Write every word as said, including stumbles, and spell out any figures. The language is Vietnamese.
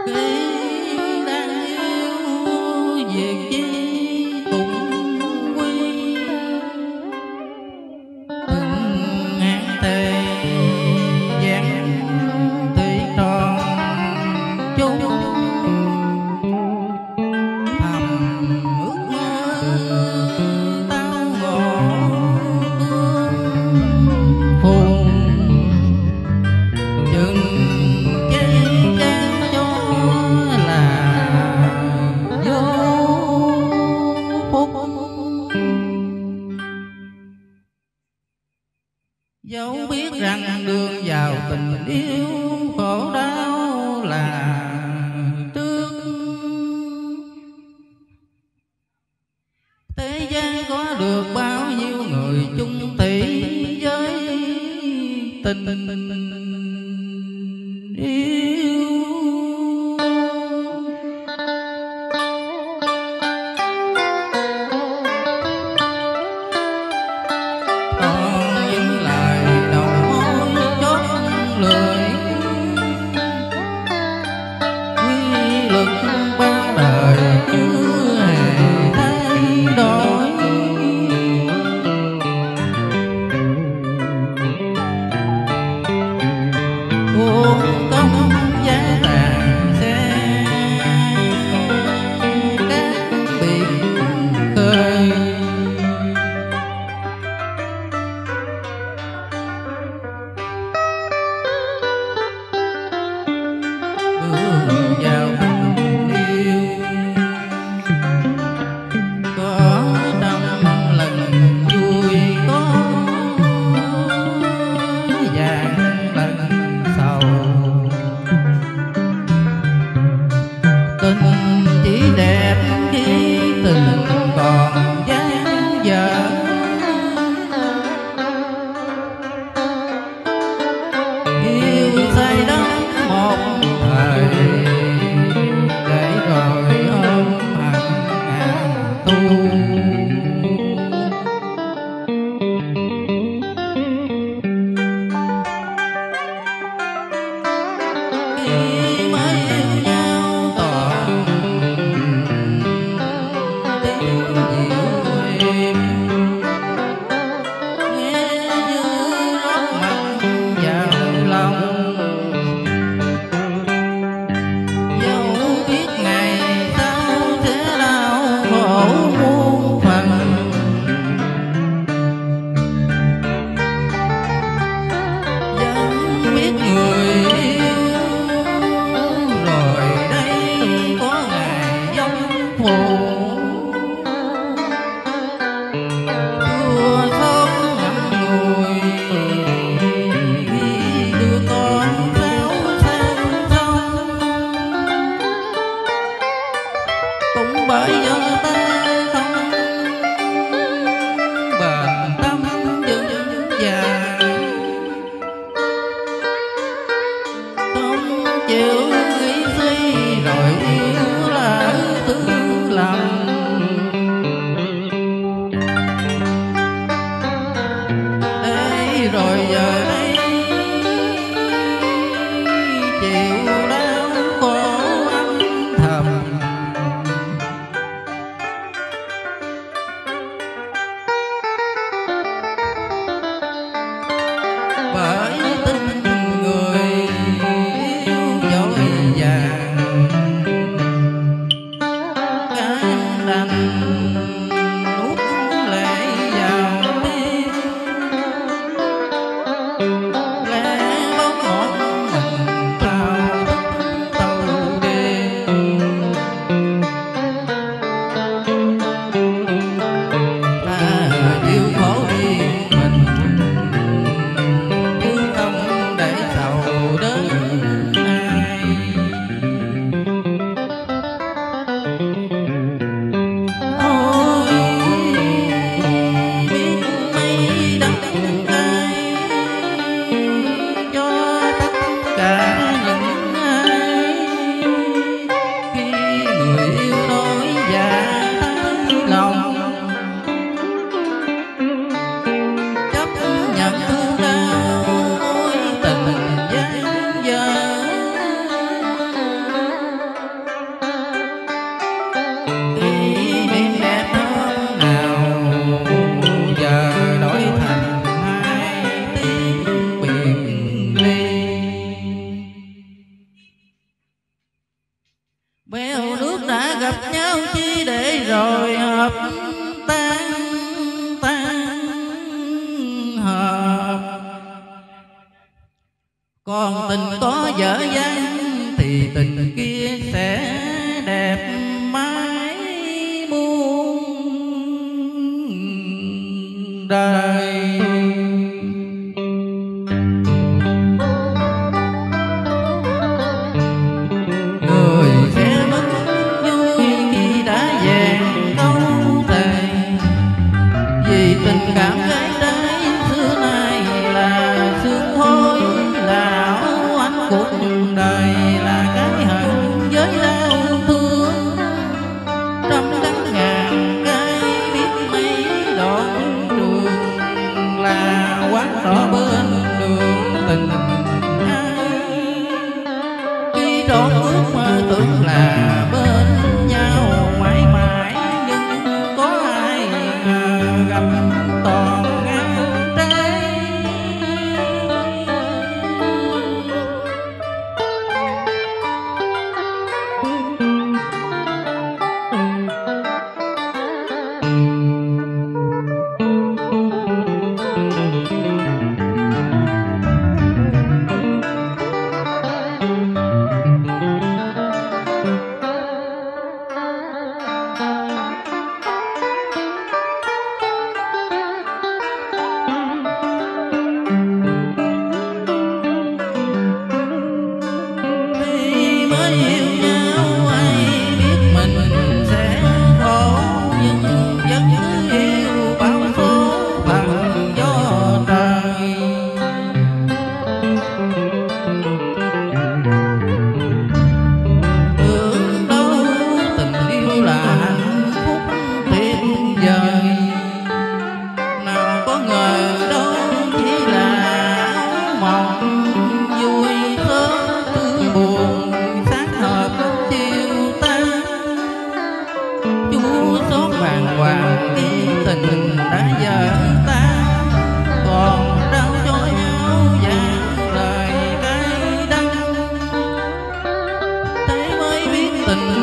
khi đang yêu việc chi cũng quy, từng ngàn thề vẹn thủy tròn chung thầm ước mơ tao ngộ phùng chừng cây cam cho là vô phúc, dẫu biết rằng đường vào tình yêu khổ đau là trước. Thế gian có được bao nhiêu người chung thủy với tình yêu. Còn những lời đầu môi chót lưỡi, quy luật bao đời chưa hề thay đổi. Cuộc công giá tàn xe các biển khơi, bước vào tình yêu có trăm lần vui, có vạn lần sầu. Tình chỉ đẹp khi tình còn dang dở, yêu say đắm một thời bèo nước đã gặp nhau chi để rồi hợp tan tan hợp. Còn tình có dở dang thì tình kia sẽ đẹp mãi muôn đời. Người sẽ mất vui khi đã vẹn câu thề, vì tình cảm gái trái xưa nay là sương hôi, là áo ánh cuộc đời, là cái hận với đau thương. Trăm đắng ngàn cái biết mấy đoạn đường, là quán rõ bên đường tình ai. Khi đón ước mơ tưởng là bên nhau mãi mãi, nhưng có ai ngờ gặp toàn ngang trái. Hoàng ký tình đã dở tan, còn đau cho nhau vàng đời cay đắng. Thế mới biết tình